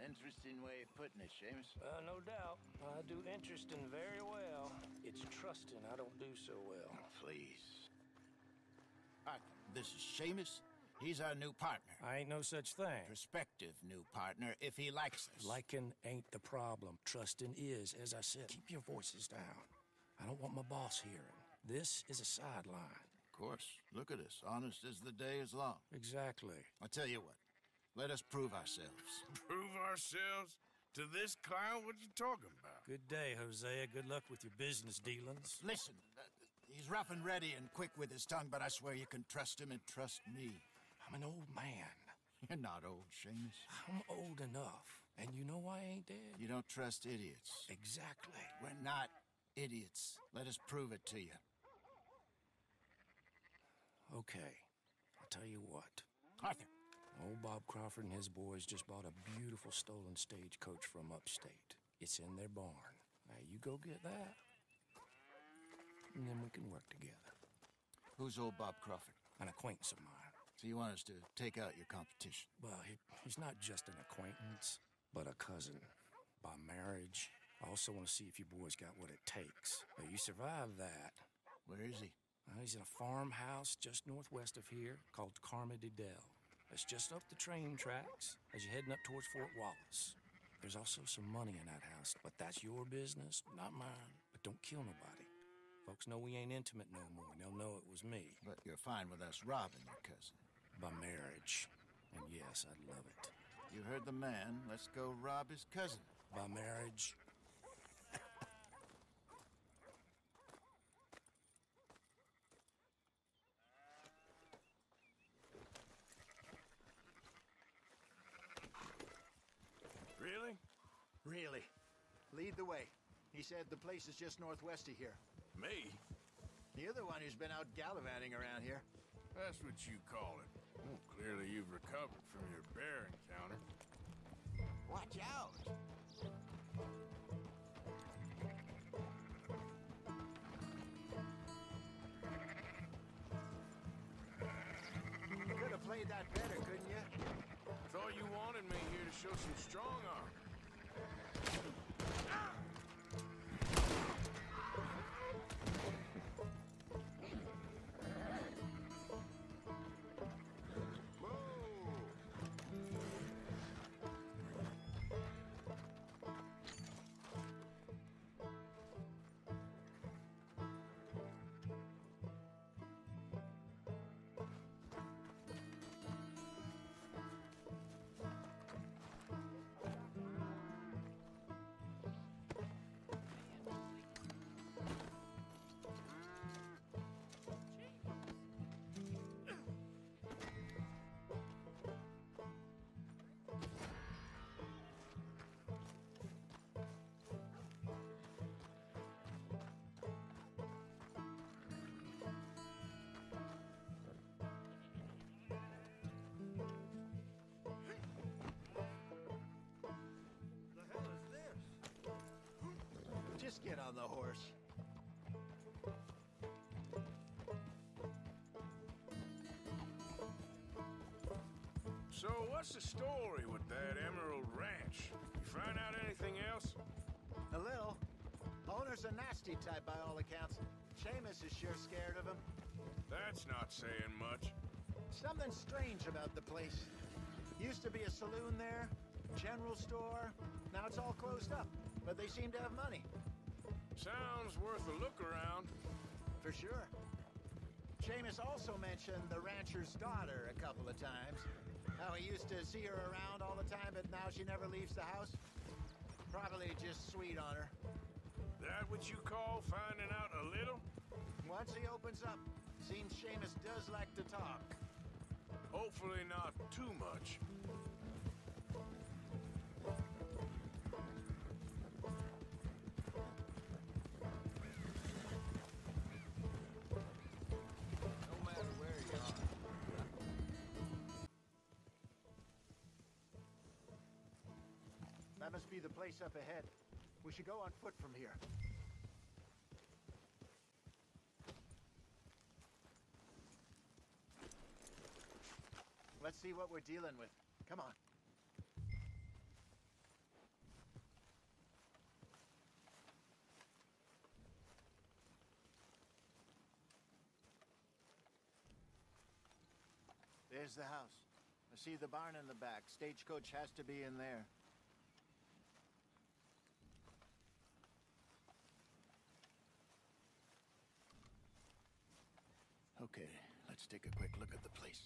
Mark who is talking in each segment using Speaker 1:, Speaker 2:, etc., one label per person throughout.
Speaker 1: interesting way of putting it, Seamus.
Speaker 2: No doubt. I do interesting very well. It's trusting I don't do so well.
Speaker 1: Oh, please.
Speaker 3: Arthur, this is Seamus. He's our new partner.
Speaker 2: I ain't no such thing.
Speaker 3: Prospective new partner, if he likes us.
Speaker 2: Liking ain't the problem. Trusting is. As I said, keep your voices down. I don't want my boss hearing. This is a sideline.
Speaker 3: Of course. Look at us. Honest as the day is long.
Speaker 2: Exactly.
Speaker 3: I'll tell you what. Let us prove ourselves.
Speaker 4: Prove ourselves? To this clown? What you talking about?
Speaker 2: Good day, Hosea. Good luck with your business dealings.
Speaker 3: Listen, he's rough and ready and quick with his tongue, but I swear you can trust him and trust me.
Speaker 2: I'm an old man.
Speaker 3: You're not old, Seamus.
Speaker 2: I'm old enough. And you know I ain't dead.
Speaker 3: You don't trust idiots.
Speaker 2: Exactly.
Speaker 3: We're not idiots. Let us prove it to you.
Speaker 2: Okay. I'll tell you what.
Speaker 3: Arthur.
Speaker 2: Old Bob Crawford and his boys just bought a beautiful stolen stagecoach from upstate. It's in their barn. Now you go get that, and then we can work together.
Speaker 3: Who's old Bob Crawford?
Speaker 2: An acquaintance of mine.
Speaker 3: So you want us to take out your competition?
Speaker 2: Well, he's not just an acquaintance, but a cousin. By marriage. I also want to see if you boys got what it takes. Now, you survive that.
Speaker 3: Where is he?
Speaker 2: He's in a farmhouse just northwest of here called Carmody Dell. It's just up the train tracks as you're heading up towards Fort Wallace. There's also some money in that house, but that's your business, not mine. But don't kill nobody. Folks know we ain't intimate no more, and they'll know it was me.
Speaker 3: But you're fine with us robbing your cousin.
Speaker 2: By marriage. And yes, I'd love it.
Speaker 3: You heard the man. Let's go rob his cousin.
Speaker 2: By marriage.
Speaker 4: Really?
Speaker 1: Really. Lead the way. He said the place is just northwest of here.
Speaker 4: Me?
Speaker 1: You're the one who's been out gallivanting around here.
Speaker 4: That's what you call it. Well, clearly you've recovered from your bear encounter.
Speaker 1: Watch out! You could have played that better, couldn't you?
Speaker 4: Thought you wanted me here to show some strong arm.
Speaker 1: Just get on the horse.
Speaker 4: So what's the story with that Emerald Ranch? You find out anything else?
Speaker 1: A little. Owner's a nasty type by all accounts. Seamus is sure scared of him.
Speaker 4: That's not saying much.
Speaker 1: Something strange about the place. Used to be a saloon there, general store. Now it's all closed up, but they seem to have money.
Speaker 4: Sounds worth a look around.
Speaker 1: For sure. Seamus also mentioned the rancher's daughter a couple of times. How he used to see her around all the time, but now she never leaves the house. Probably just sweet on her.
Speaker 4: That what you call finding out a little?
Speaker 1: Once he opens up, seems Seamus does like to talk.
Speaker 4: Hopefully not too much.
Speaker 1: No matter where you are. That must be the place up ahead. We should go on foot from here. Let's see what we're dealing with. Come on. There's the house. I see the barn in the back. Stagecoach has to be in there. Okay, let's take a quick look at the place.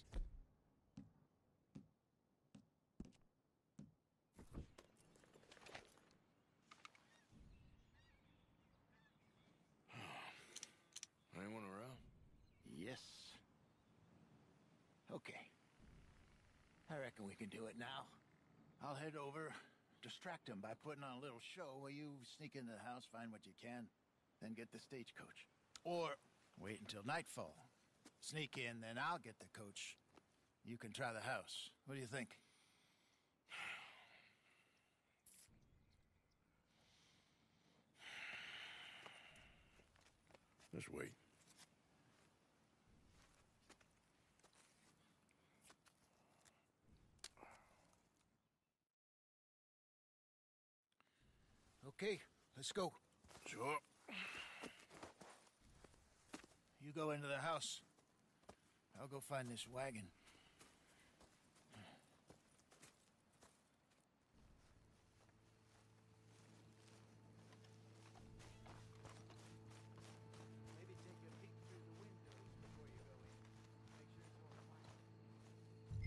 Speaker 4: Anyone around?
Speaker 1: Yes. Okay. I reckon we can do it now. I'll head over, distract him by putting on a little show while you sneak into the house, find what you can, then get the stagecoach. Or wait until nightfall. Sneak in, then I'll get the coach. You can try the house. What do you think?
Speaker 4: Just wait.
Speaker 1: Okay, let's go.
Speaker 4: Sure.
Speaker 1: You go into the house. I'll go find this wagon. Maybe take a peek through the windows before you go in. Make sure it's all quiet.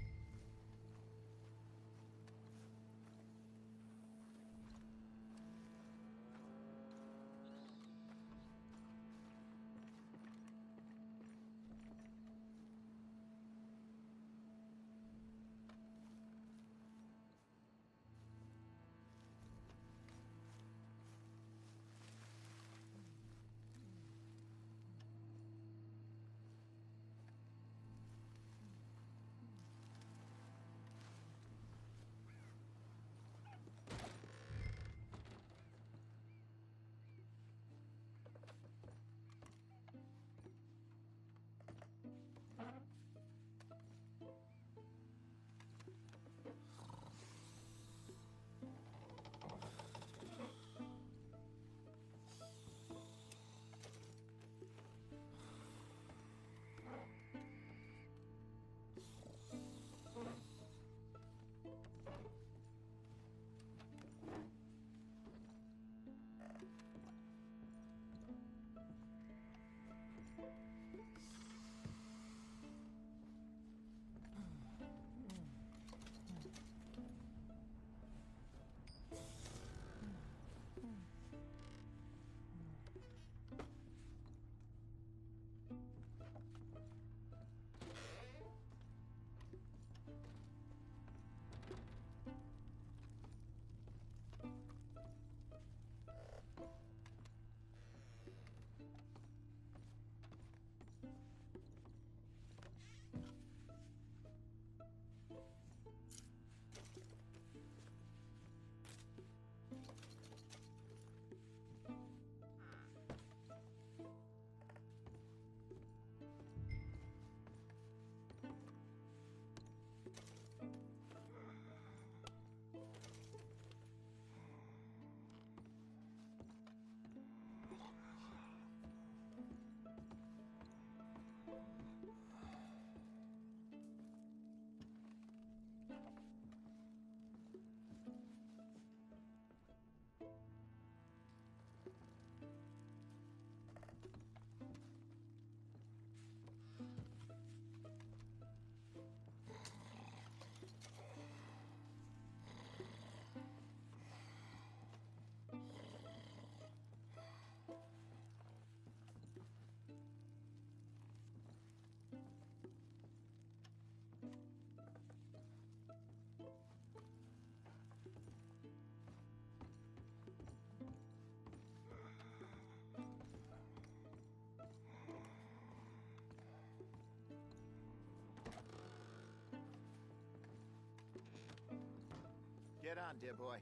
Speaker 1: Get on, dear boy.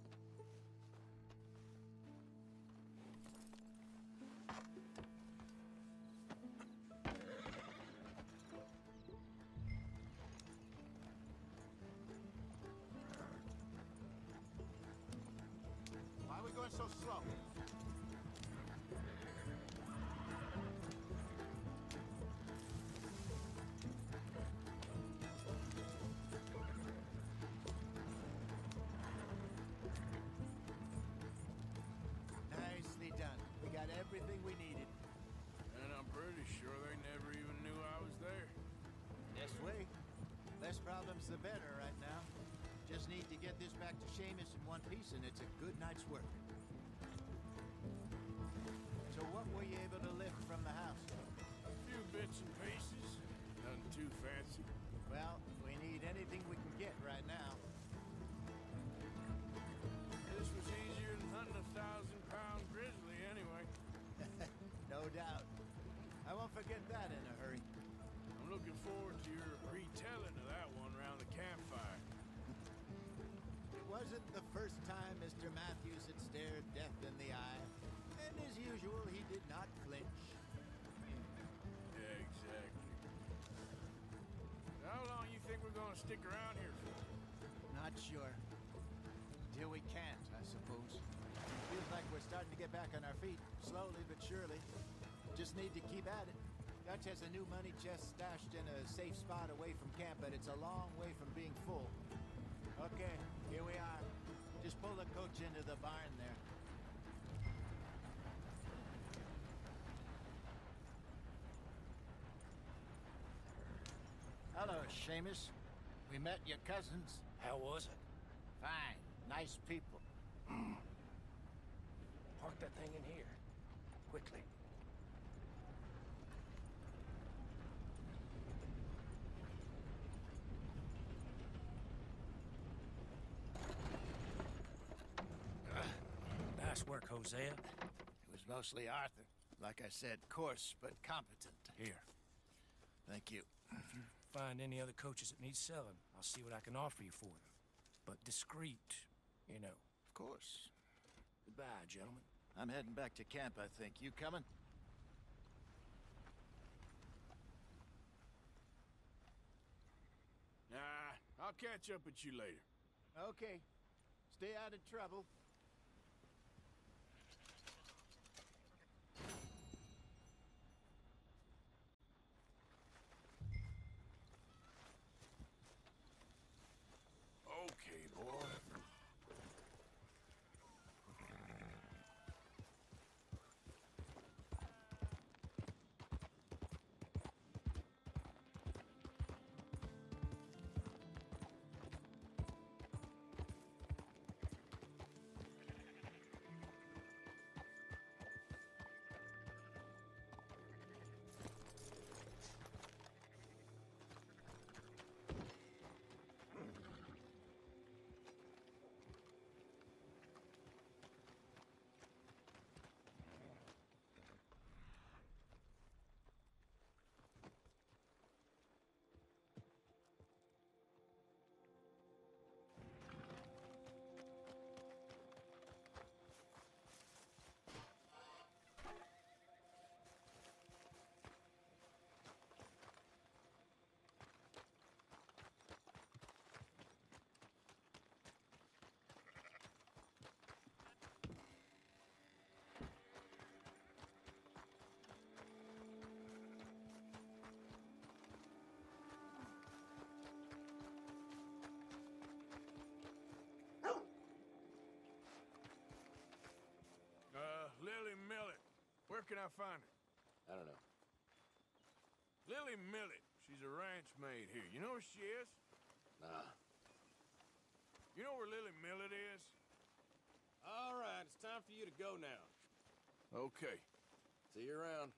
Speaker 1: Why are we going so slow? the better right now. Just need to get this back to Seamus in one piece, and it's a good night's work. So what were you able to lift from the house?
Speaker 4: A few bits and pieces. Nothing too fancy.
Speaker 1: Well, we need anything we can get right now.
Speaker 4: This was easier than hunting a 1,000-pound grizzly anyway.
Speaker 1: No doubt. I won't forget that in a hurry.
Speaker 4: I'm looking forward to your retelling of that one around the campfire.
Speaker 1: It wasn't the first time Mr. Matthews had stared death in the eye. And as usual, he did not flinch.
Speaker 4: Yeah, exactly. How long you think we're gonna stick around here for?
Speaker 1: Not sure. Till we can't, I suppose. Feels like we're starting to get back on our feet, slowly but surely. Just need to keep at it. Dutch has a new money chest stashed in a safe spot away from camp, but it's a long way from being full. Okay, here we are. Just pull the coach into the barn there. Hello, Seamus. We met your cousins.
Speaker 2: How was it?
Speaker 1: Fine. Nice people.
Speaker 2: Park that thing in here. Quickly. Nice work, Hosea.
Speaker 1: It was mostly Arthur. Like I said, coarse but competent.
Speaker 2: Here.
Speaker 1: Thank you.
Speaker 2: If you find any other coaches that need selling, I'll see what I can offer you for them. But discreet, you know.
Speaker 1: Of course.
Speaker 2: Goodbye, gentlemen.
Speaker 1: I'm heading back to camp, I think. You coming?
Speaker 4: Nah, I'll catch up with you later.
Speaker 1: Okay. Stay out of trouble.
Speaker 4: Okay, boy. Lily Millet. Where can I find her?
Speaker 5: I don't know.
Speaker 4: Lily Millet. She's a ranch maid here. You know where she is?
Speaker 5: Nah.
Speaker 4: You know where Lily Millet is?
Speaker 5: All right, it's time for you to go now.
Speaker 4: Okay.
Speaker 5: See you around.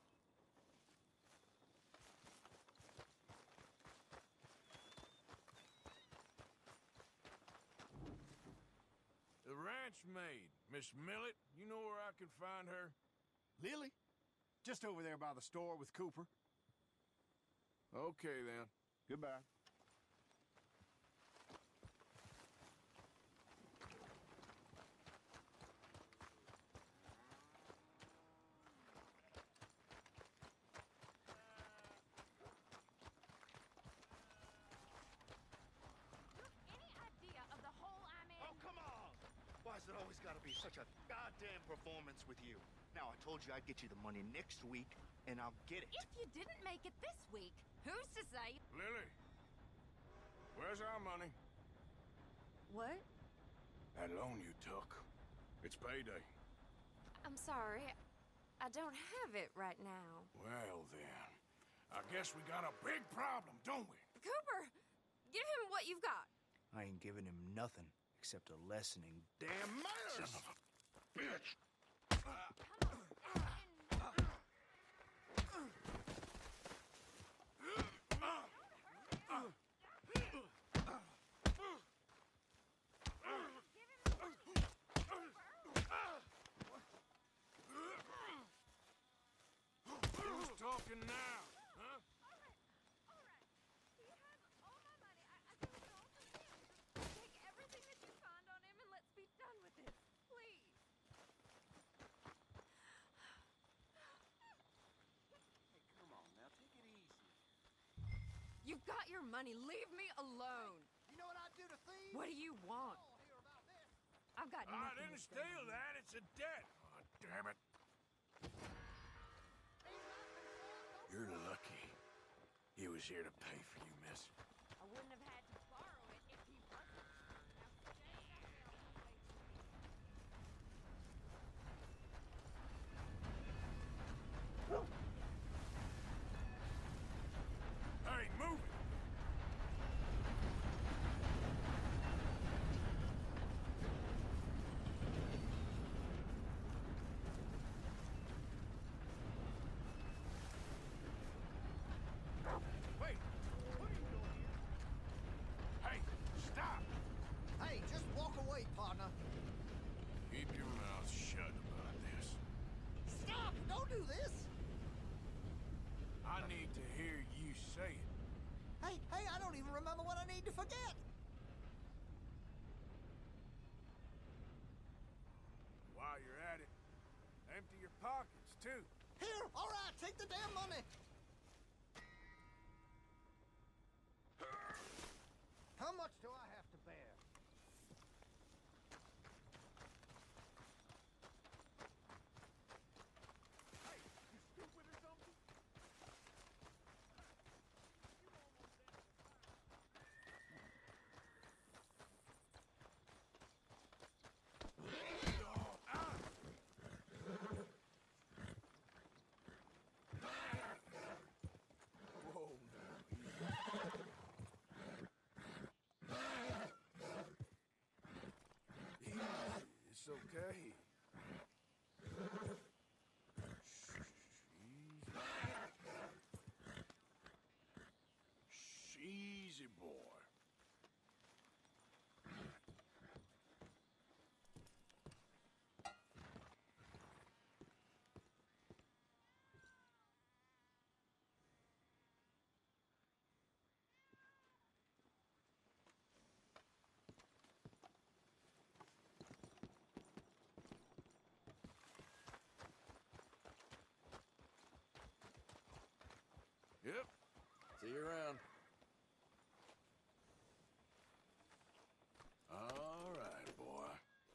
Speaker 4: The ranch maid, Miss Millet. You know where I can find her?
Speaker 3: Lily? Just over there by the store with Cooper.
Speaker 4: Okay, then.
Speaker 3: Goodbye.
Speaker 6: Any idea of the hole I'm in?
Speaker 7: Oh, come on! Why's it always gotta be such a goddamn performance with you? Now, I told you I'd get you the money next week, and I'll get it.
Speaker 6: If you didn't make it this week, who's to say?
Speaker 4: Lily, where's our money?
Speaker 6: What?
Speaker 4: That loan you took. It's payday.
Speaker 6: I'm sorry. I don't have it right now.
Speaker 4: Well, then. I guess we got a big problem, don't we?
Speaker 6: Cooper! Give him what you've got.
Speaker 7: I ain't giving him nothing except a lessening damn manners.
Speaker 4: Son of a bitch! Who's talking now, huh?
Speaker 6: All right. He has all my money. I gave it all to him. Just take everything that you find on him and let's be done with this. Please.
Speaker 5: Hey, come on now, take it easy.
Speaker 6: You've got your money. Leave me alone.
Speaker 1: You know what I'd do to thieves?
Speaker 6: What do you want?
Speaker 1: All hear about this.
Speaker 6: I've got
Speaker 4: I
Speaker 6: nothing
Speaker 4: didn't
Speaker 6: to say.
Speaker 4: steal that. It's a debt. Oh, damn it. You're lucky. He was here to pay for you, miss.
Speaker 6: I wouldn't have had to borrow it if he wasn't. Now stay that way on the way to me.
Speaker 4: Hey, move it! Wait! What are you doing here? Hey, stop!
Speaker 1: Hey, just walk away, partner.
Speaker 4: Keep your mouth shut about this.
Speaker 1: Stop! Don't do this!
Speaker 4: I need to hear you say it.
Speaker 1: Hey, I don't even remember what I need to forget.
Speaker 4: While you're at it, empty your pockets, too.
Speaker 1: Here, all right, take the damn money. How much do I have to bear?
Speaker 4: Hey, you stupid or something? It's okay. Easy, boy. Yep. See you around. All right, boy.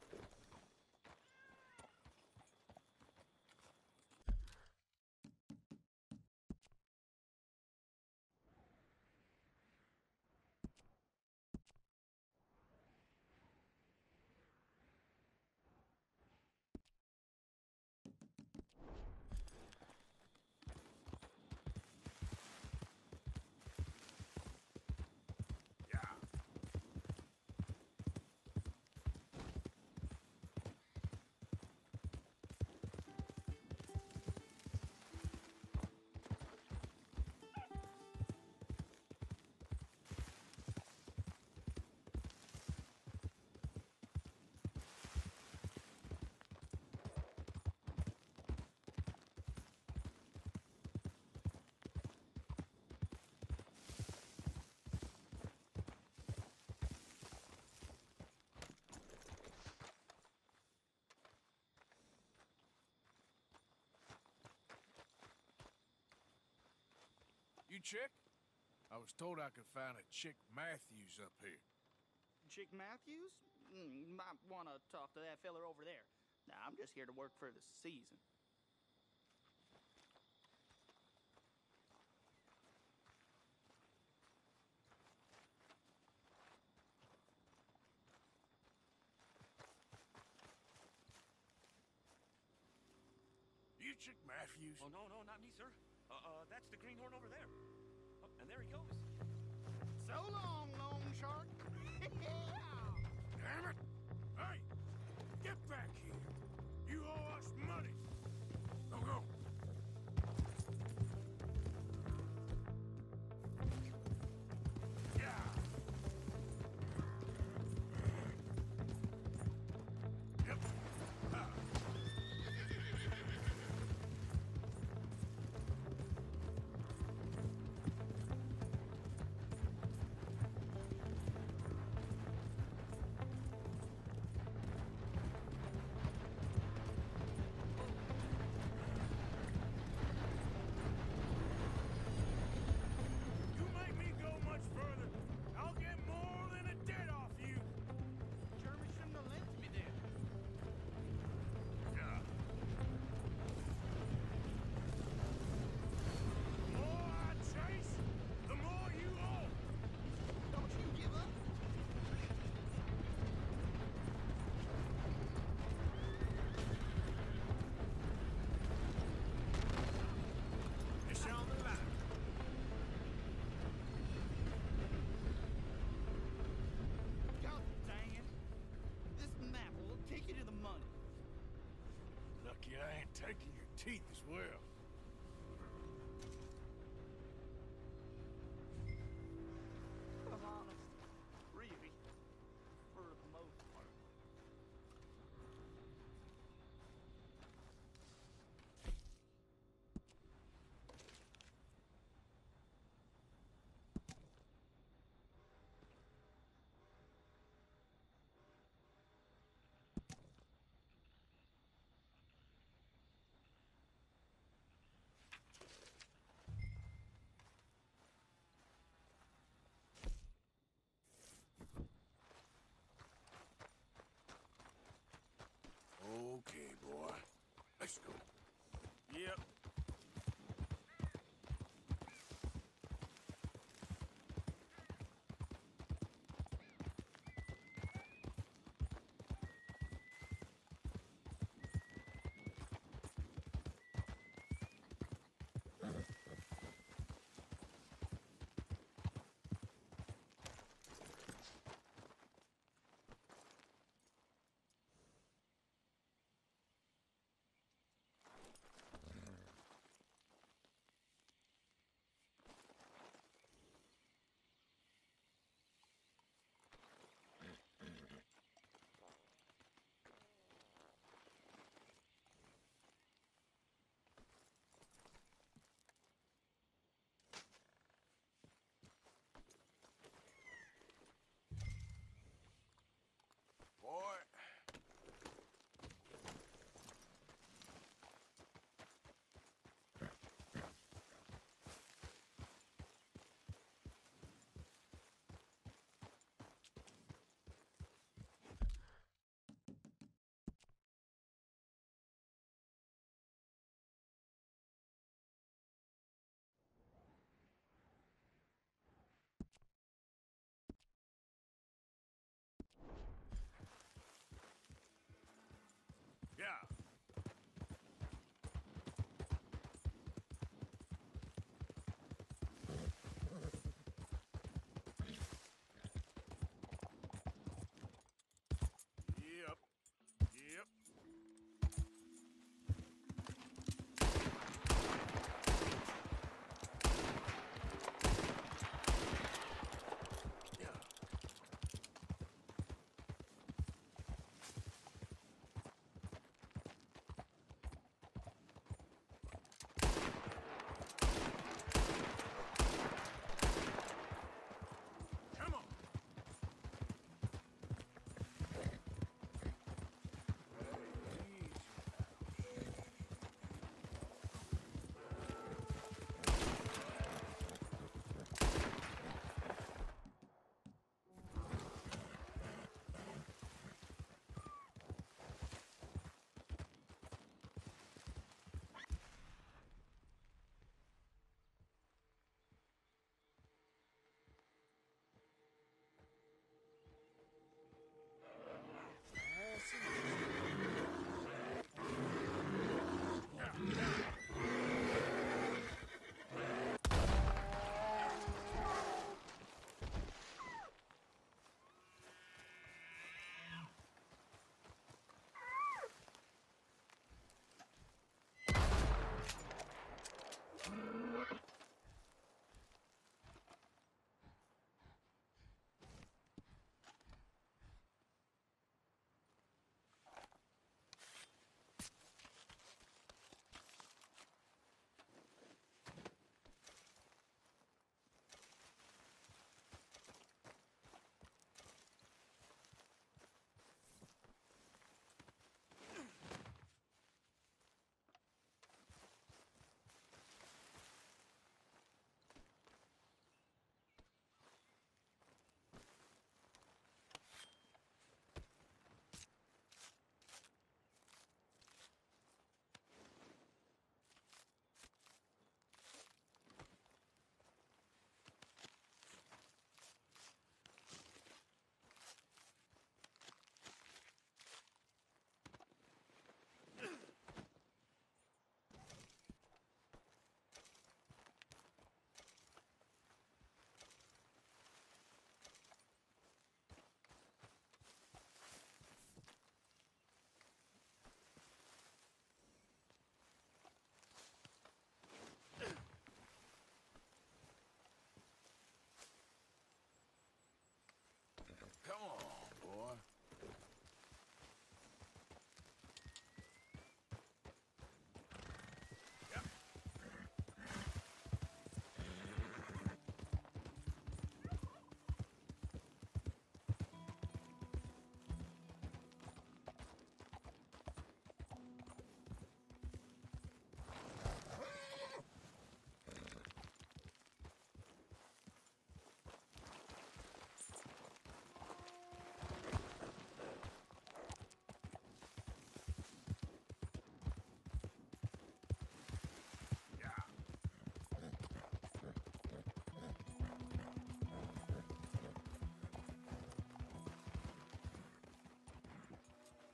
Speaker 4: You Chick? I was told I could find a Chick Matthews up here.
Speaker 8: Chick Matthews? Might want to talk to that feller over there. Nah, I'm just here to work for the season.
Speaker 4: You Chick Matthews?
Speaker 9: Oh, no, not me, sir. That's the greenhorn over there. Oh, and there he goes.
Speaker 8: So long, loan shark.
Speaker 4: Damn it! Hey! Get back here! You owe us money! Go, go! Yeah! Yep! Ah. You make me go much further, I'll get more than a debt off you!
Speaker 8: Jeremy shouldn't have lent me then.
Speaker 4: Yeah. The more I chase, the more you owe!
Speaker 8: Don't you give up.
Speaker 4: It's on the line.
Speaker 8: God dang it. This map will take you to the money.
Speaker 4: Lucky I ain't taking your teeth as well.
Speaker 8: I'm honest. Really. For the most part.
Speaker 4: Okay, boy. Let's go. Yep.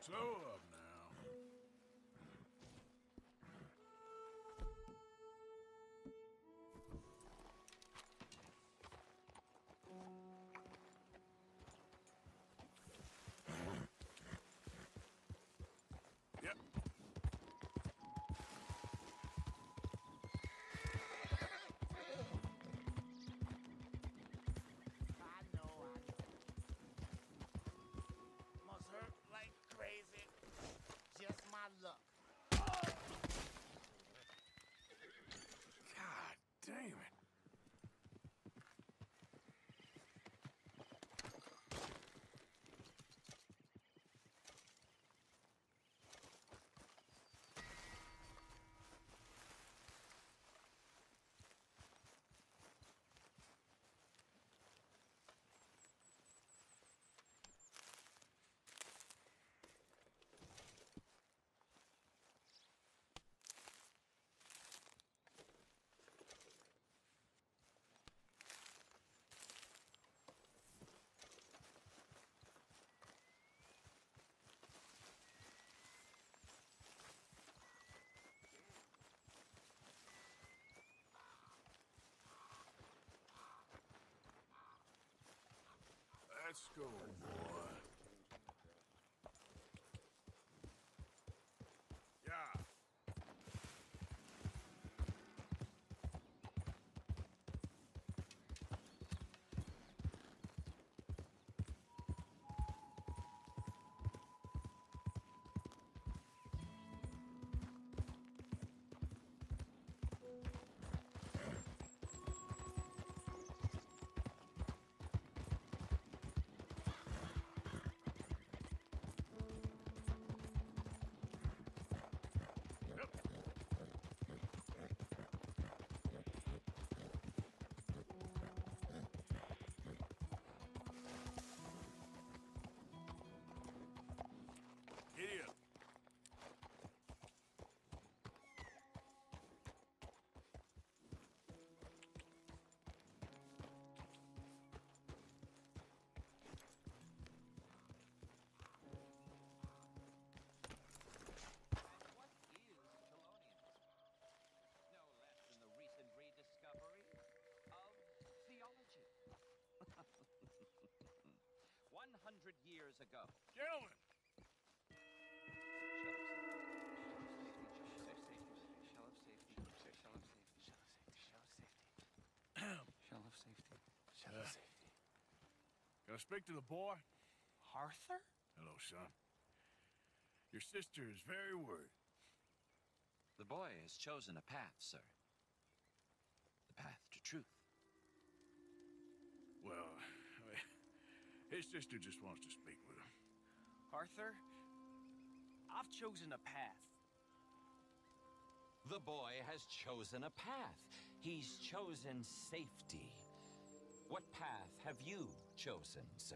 Speaker 4: Slow up now. Yep.
Speaker 9: Must hurt like crazy. Just my luck.
Speaker 4: God damn it. Let's go, boy. Yeah. Giddy up.
Speaker 10: What is Chelonianism? No less than the recent rediscovery of theology. 100 years ago.
Speaker 4: Gentlemen. Can I speak to the boy?
Speaker 10: Arthur?
Speaker 4: Hello, son. Your sister is very worried.
Speaker 10: The boy has chosen a path, sir. The path to truth.
Speaker 4: Well, his sister just wants to speak with him.
Speaker 11: Arthur, I've chosen a path.
Speaker 10: The boy has chosen a path. He's chosen safety. What path have you chosen, sir?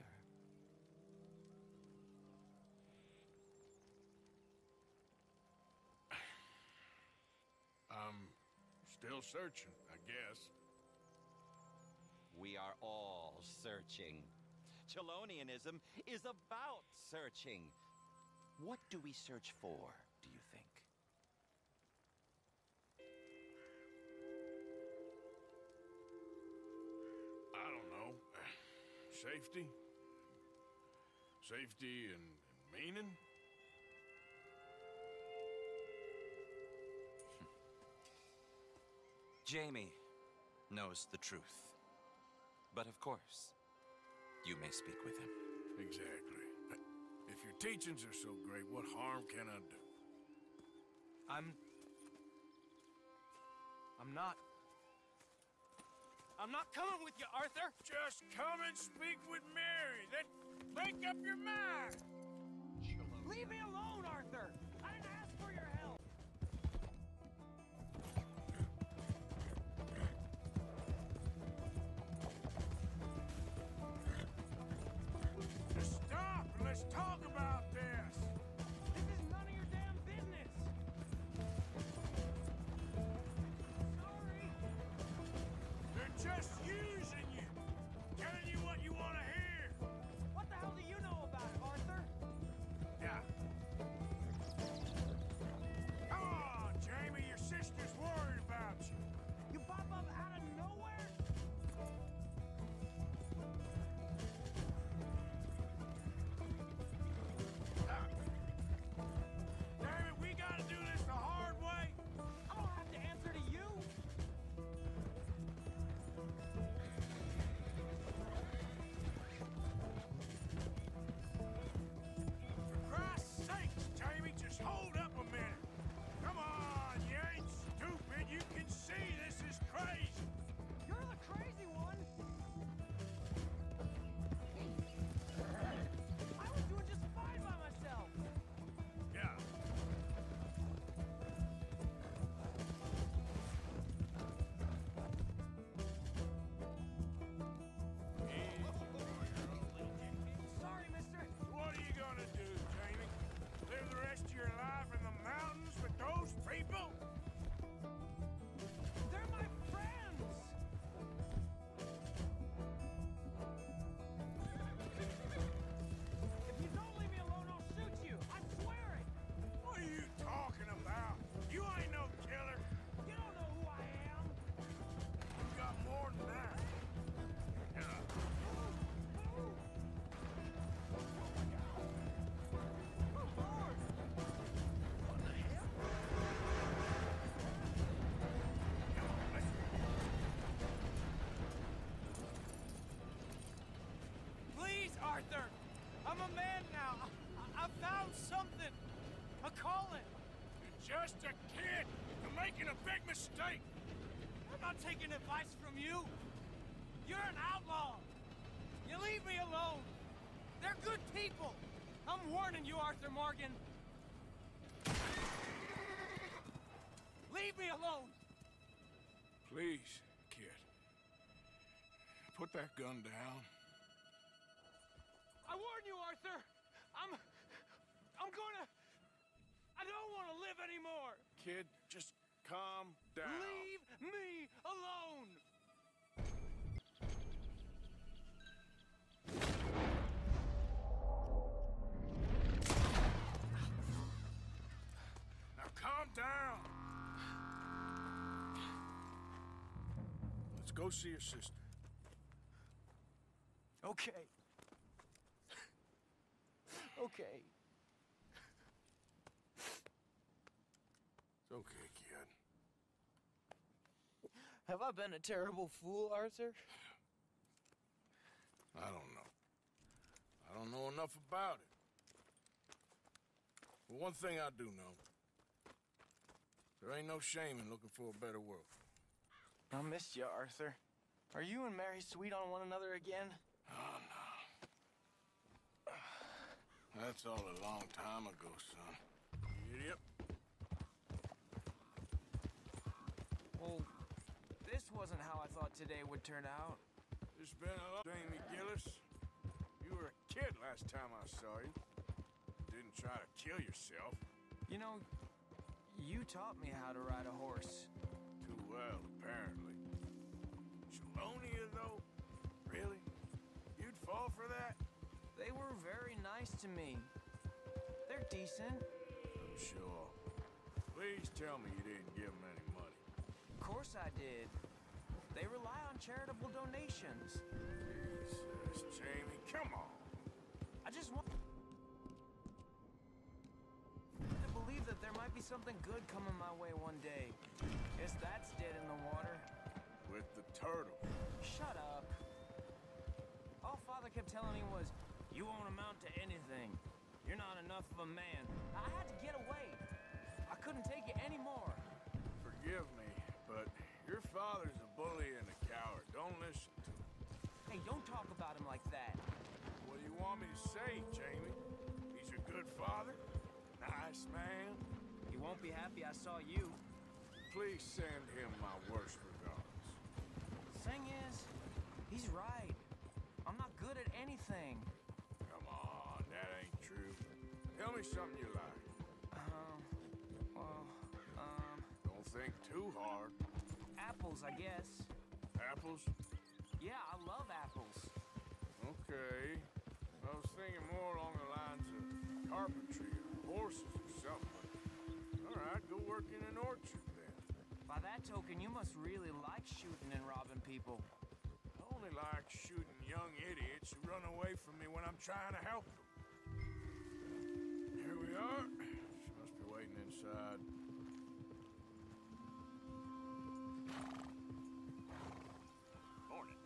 Speaker 4: I'm still searching, I guess.
Speaker 10: We are all searching. Chelonianism is about searching. What do we search for, do you think?
Speaker 4: I don't know. Safety? Safety and meaning?
Speaker 10: Jamie knows the truth. But of course, you may speak with him.
Speaker 4: Exactly. If your teachings are so great, what harm can I do?
Speaker 11: I'm not coming with you, Arthur!
Speaker 4: Just come and speak with Mary. Then make up your mind.
Speaker 11: Leave me alone, Arthur! I didn't ask for your help!
Speaker 4: Just stop and let's talk about this.
Speaker 11: This is none of your damn business! Sorry!
Speaker 4: They're just using you. Telling you what you want to hear.
Speaker 11: What the hell do you know about it, Arthur?
Speaker 4: Yeah, just a kid. You're making a big mistake.
Speaker 11: I'm not taking advice from you. You're an outlaw. You leave me alone. They're good people. I'm warning you, Arthur Morgan. Leave me alone.
Speaker 4: Please, kid. Put that gun down.
Speaker 11: I warn you, Arthur. I don't want to live anymore.
Speaker 4: Kid, just calm down.
Speaker 11: Leave me alone.
Speaker 4: Now calm down. Let's go see your sister.
Speaker 11: Okay. Okay.
Speaker 4: It's okay, kid.
Speaker 11: Have I been a terrible fool, Arthur?
Speaker 4: I don't know. I don't know enough about it. But one thing I do know. There ain't no shame in looking for a better world.
Speaker 11: I missed you, Arthur. Are you and Mary sweet on one another again?
Speaker 4: Oh, no. That's all a long time ago, son. Idiot.
Speaker 11: Well, this wasn't how I thought today would turn out.
Speaker 4: It's been a long... Jamie Gillis, you were a kid last time I saw you. Didn't try to kill yourself.
Speaker 11: You know, you taught me how to ride a horse.
Speaker 4: Too well, apparently. Chelonia, though? Really? You'd fall for that?
Speaker 11: They were very nice to me. They're decent.
Speaker 4: I'm sure. Please tell me you didn't give them any money.
Speaker 11: Of course I did. They rely on charitable donations.
Speaker 4: Jesus, Jamie, come on.
Speaker 11: I just want to believe that there might be something good coming my way one day. Guess that's dead in the water.
Speaker 4: With the turtle.
Speaker 11: Shut up. All Father kept telling me was, you won't amount to anything. You're not enough of a man. I had to get away. I couldn't take it anymore.
Speaker 4: Forgive me, but your father's a bully and a coward. Don't listen to him.
Speaker 11: Hey, don't talk about him like that.
Speaker 4: What do you want me to say, Jamie? He's a good father? Nice man?
Speaker 11: He won't be happy I saw you.
Speaker 4: Please send him my worst regards.
Speaker 11: Thing is, he's right. I'm not good at anything.
Speaker 4: Come on, that ain't true. Tell me something you like. Don't think too hard.
Speaker 11: Apples, I guess.
Speaker 4: Apples?
Speaker 11: Yeah, I love apples.
Speaker 4: Okay. I was thinking more along the lines of carpentry or horses or something. All right, go work in an orchard then.
Speaker 11: By that token, you must really like shooting and robbing people.
Speaker 4: I only like shooting young idiots who run away from me when I'm trying to help them. Here we are. She must be waiting inside.
Speaker 5: Morning.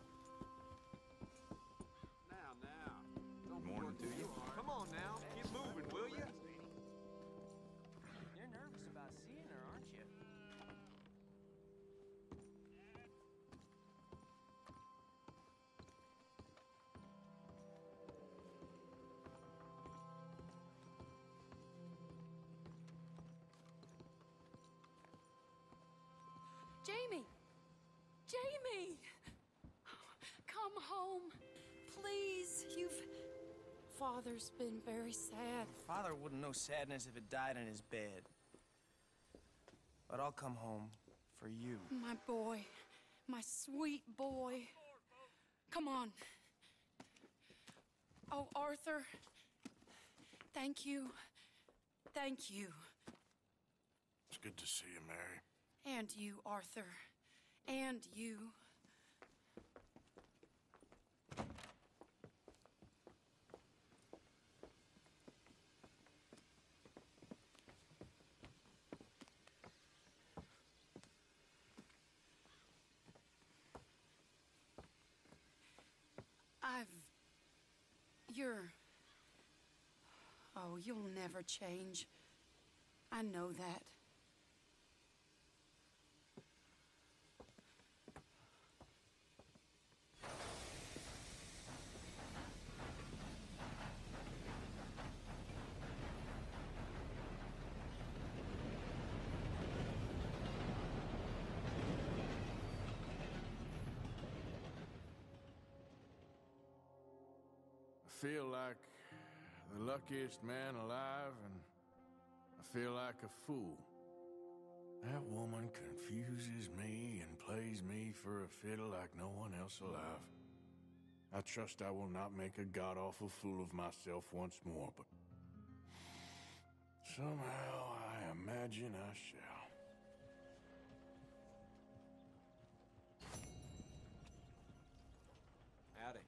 Speaker 5: Now. Don't
Speaker 10: Morning to you.
Speaker 5: Come on now. Get moving, will you?
Speaker 11: You're nervous about seeing her, aren't you?
Speaker 6: Jamie! Jamie! Come home. Please, Father's been very sad.
Speaker 11: Father wouldn't know sadness if it died in his bed. But I'll come home for you.
Speaker 6: My boy. My sweet boy. Come on. Oh, Arthur. Thank you. Thank you.
Speaker 4: It's good to see you, Mary.
Speaker 6: And you, Arthur. And you. Oh, you'll never change. I know that.
Speaker 4: feel like the luckiest man alive, and I feel like a fool. That woman confuses me and plays me for a fiddle like no one else alive. I trust I will not make a god-awful fool of myself once more, but somehow I imagine I shall.
Speaker 11: Howdy.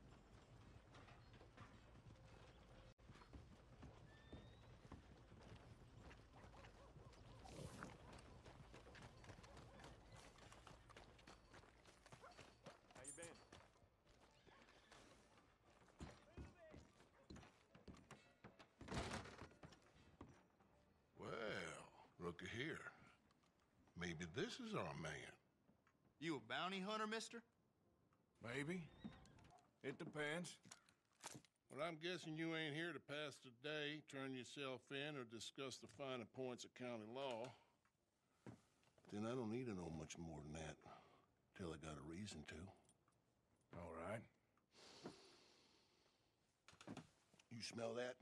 Speaker 11: How you been?
Speaker 12: Well, looky here. Maybe this is our man.
Speaker 7: You a bounty hunter, mister?
Speaker 4: Maybe. It depends.
Speaker 12: Well, I'm guessing you ain't here to pass the day, turn yourself in, or discuss the finer points of county law. Then I don't need to know much more than that, till I got a reason to.
Speaker 4: All right.
Speaker 12: You smell that?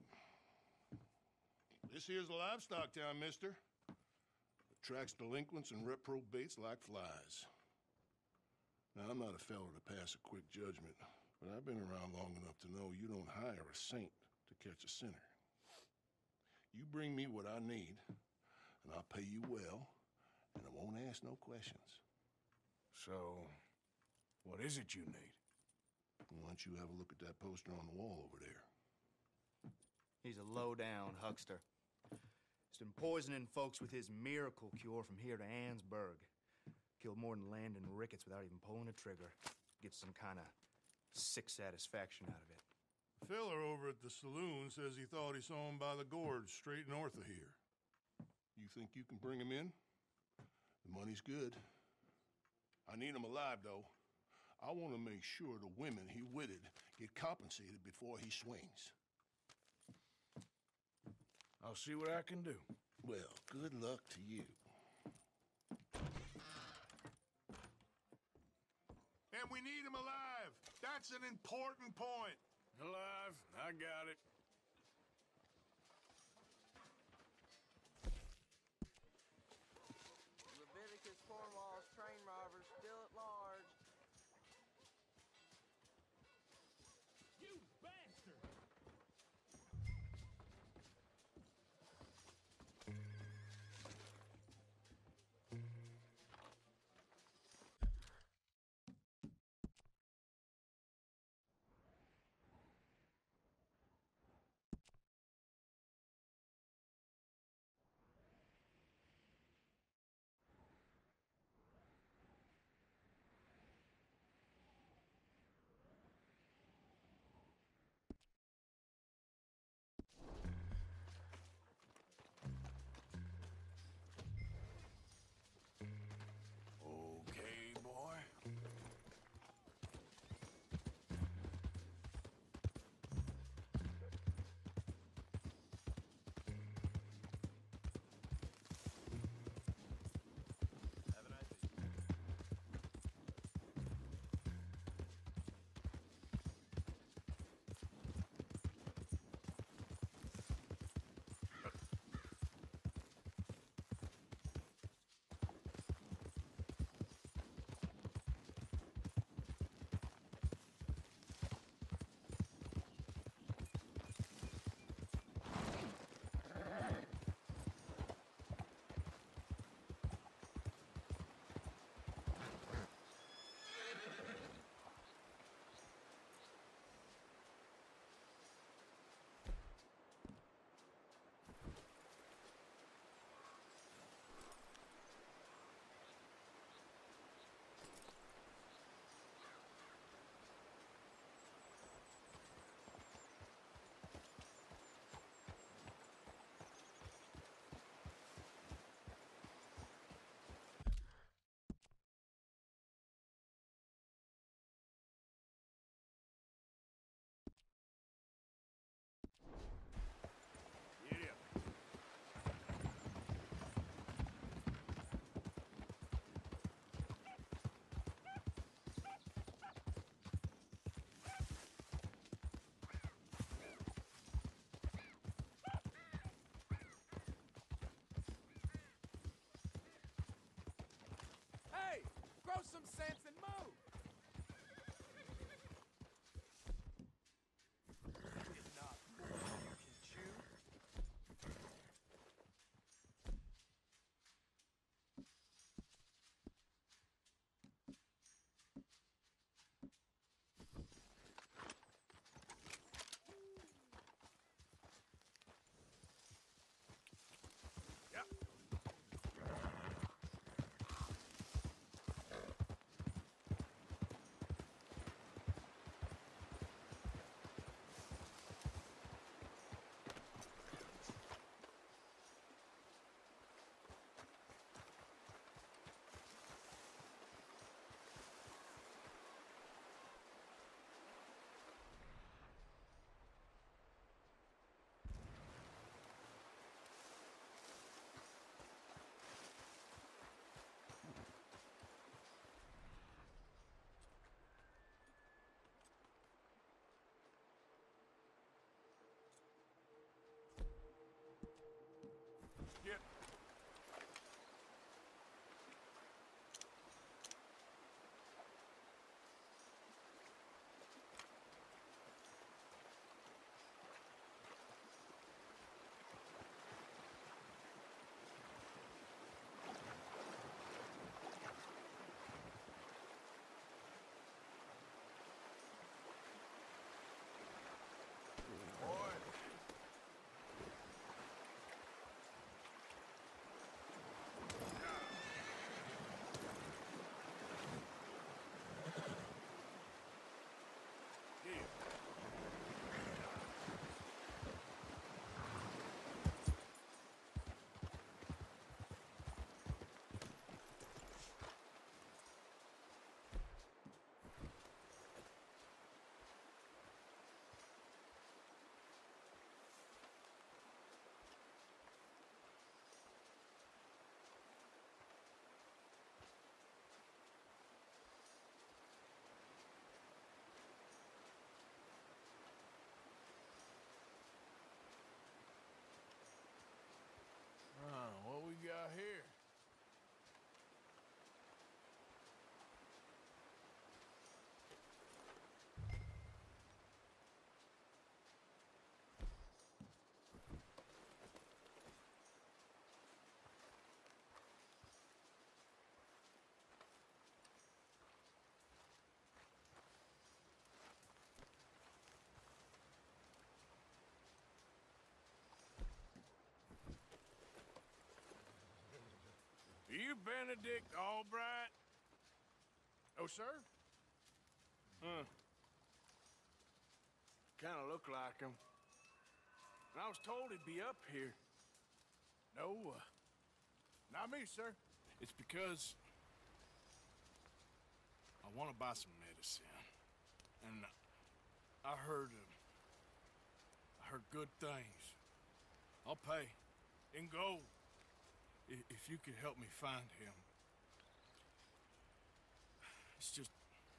Speaker 12: This here's a livestock town, mister. Attracts delinquents and reprobates like flies. Now, I'm not a fellow to pass a quick judgment, but I've been around long enough to know you don't hire a saint to catch a sinner. You bring me what I need, and I'll pay you well, and I won't ask no questions.
Speaker 4: So, what is it you need?
Speaker 12: Why don't you have a look at that poster on the wall over there?
Speaker 7: He's a low-down huckster. He's been poisoning folks with his miracle cure from here to Annesburg. Killed more than Landon Ricketts without even pulling a trigger. Gets some kind of sick satisfaction out of it.
Speaker 12: Filler over at the saloon says he thought he saw him by the gorge straight north of here. You think you can bring him in? The money's good. I need him alive, though. I want to make sure the women he witted get compensated before he swings.
Speaker 4: I'll see what I can do.
Speaker 12: Well, good luck to you. And we need him alive. That's an important point.
Speaker 4: Alive, I got it.
Speaker 11: Leviticus Cornwall's train robbers still at large.
Speaker 4: You bastard!
Speaker 9: some sense and move. It's not more than you can chew.
Speaker 4: What we got here? Are you Benedict Albright?
Speaker 12: Oh, sir?
Speaker 4: Huh. Kind of look like him. And I was told he'd be up here.
Speaker 12: No, not me, sir.
Speaker 4: It's because I want to buy some medicine. And I heard good things. I'll pay in gold if you could help me find him. It's just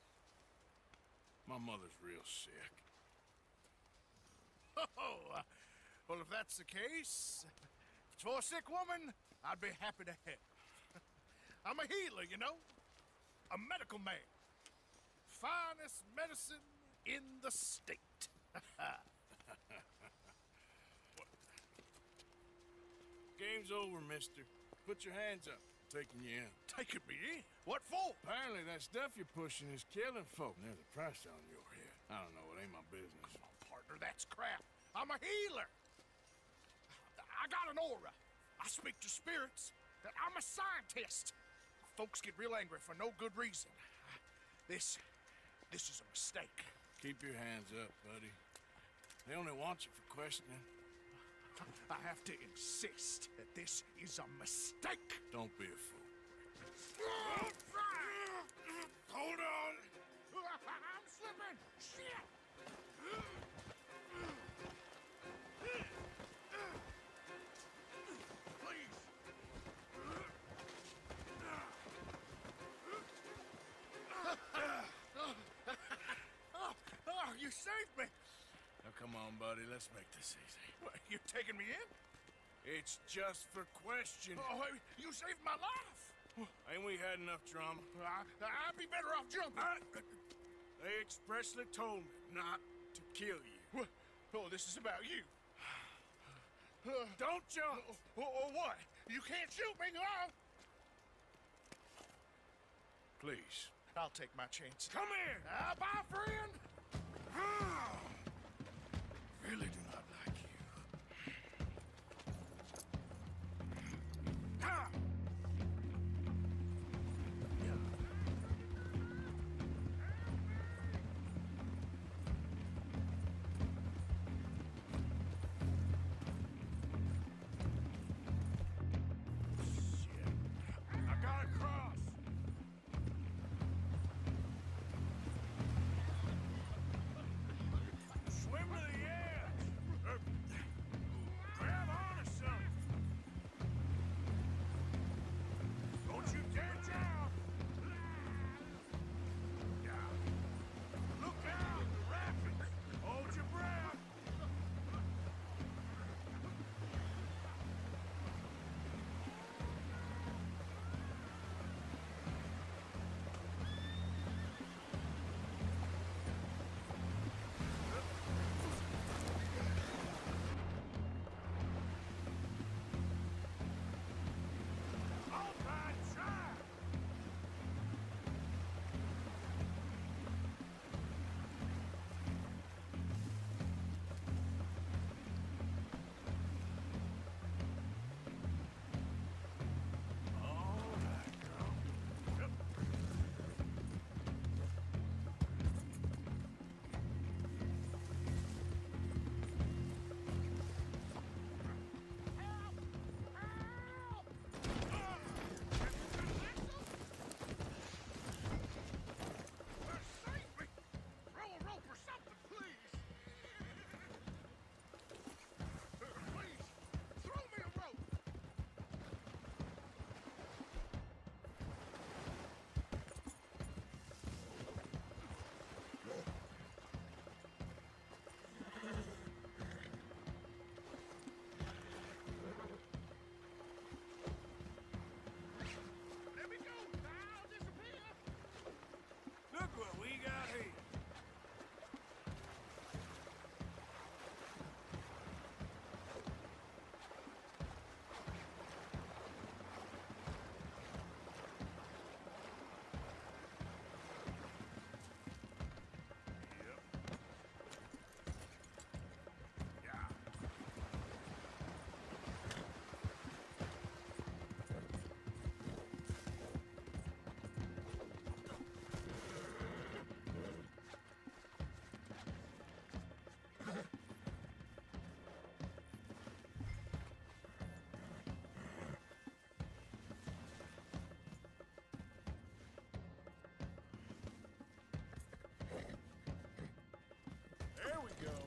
Speaker 4: my mother's real sick.
Speaker 12: Oh, well, if that's the case, if it's for a sick woman, I'd be happy to help. I'm a healer, you know? A medical man. Finest medicine in the state.
Speaker 4: Game's over, mister. Put your hands up. I'm taking you in.
Speaker 12: Taking me in? What for?
Speaker 4: Apparently that stuff you're pushing is killing folk. And there's a price on your head. I don't know, it ain't my business.
Speaker 12: Oh, partner, that's crap. I'm a healer. I got an aura. I speak to spirits. I'm a scientist. Folks get real angry for no good reason. This is a mistake.
Speaker 4: Keep your hands up, buddy. They only want you for questioning.
Speaker 12: I have to insist that this is a mistake.
Speaker 4: Don't be a fool. Hold on.
Speaker 12: I'm slipping. Shit. Please. Oh, you saved me.
Speaker 4: Now come on, buddy. Let's make this easy.
Speaker 12: What, you taking me in?
Speaker 4: It's just for questioning.
Speaker 12: Oh, you saved my life.
Speaker 4: Ain't we had enough drama?
Speaker 12: I'd be better off jumping.
Speaker 4: They expressly told me not to kill you.
Speaker 12: Oh, this is about you.
Speaker 4: Don't jump!
Speaker 12: Or what? You can't shoot me, no!
Speaker 4: Please.
Speaker 12: I'll take my chance.
Speaker 4: Come here!
Speaker 12: Bye, friend!
Speaker 4: Really do not like you. Look what we got here.
Speaker 12: There we go.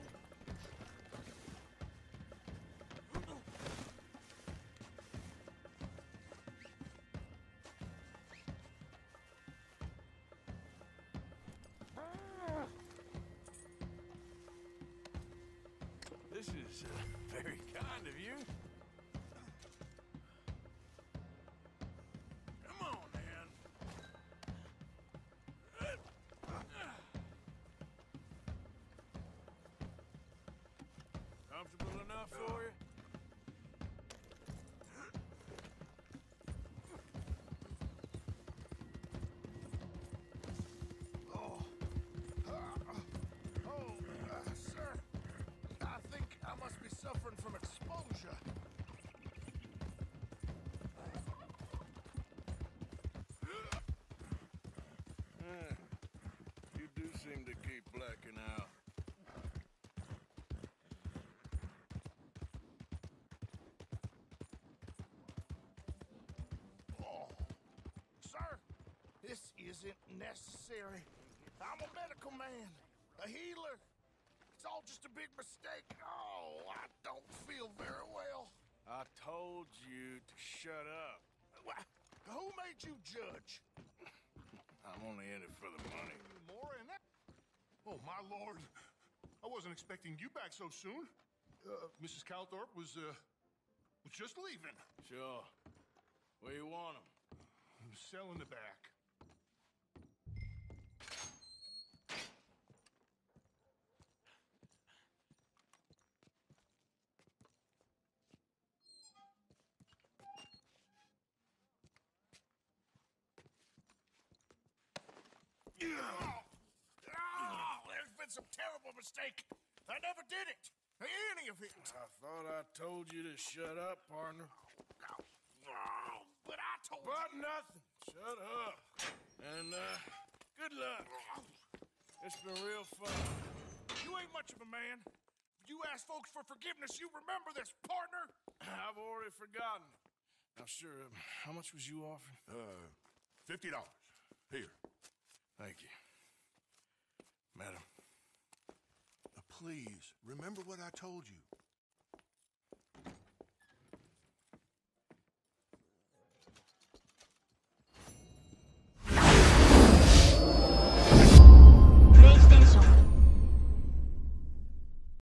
Speaker 4: This is very kind of you. Come on, man. Comfortable enough for you?
Speaker 12: Sir, I think I must be suffering from exposure.
Speaker 4: You do seem to keep blacking out.
Speaker 12: Sir, this isn't necessary. I'm a medical man, a healer. It's all just a big mistake. Oh, I don't feel very well.
Speaker 4: I told you to shut up.
Speaker 12: Who made you judge?
Speaker 4: I'm only in it for the money.
Speaker 12: More in that?
Speaker 13: Oh, my lord. I wasn't expecting you back so soon. Mrs. Calthorpe was just leaving.
Speaker 4: Sure. Where you want him?
Speaker 13: cell in the back.
Speaker 12: There's been some terrible mistake. I never did it. Any of it.
Speaker 4: I thought I told you to shut up, partner.
Speaker 12: But I told
Speaker 4: But nothing. Shut up. And, good luck. It's been real fun.
Speaker 12: You ain't much of a man. You ask folks for forgiveness, you remember this, partner?
Speaker 4: I've already forgotten. Now, sure, how much was you offering?
Speaker 12: $50. Here.
Speaker 4: Thank you. Madam.
Speaker 12: Please, remember what I told you.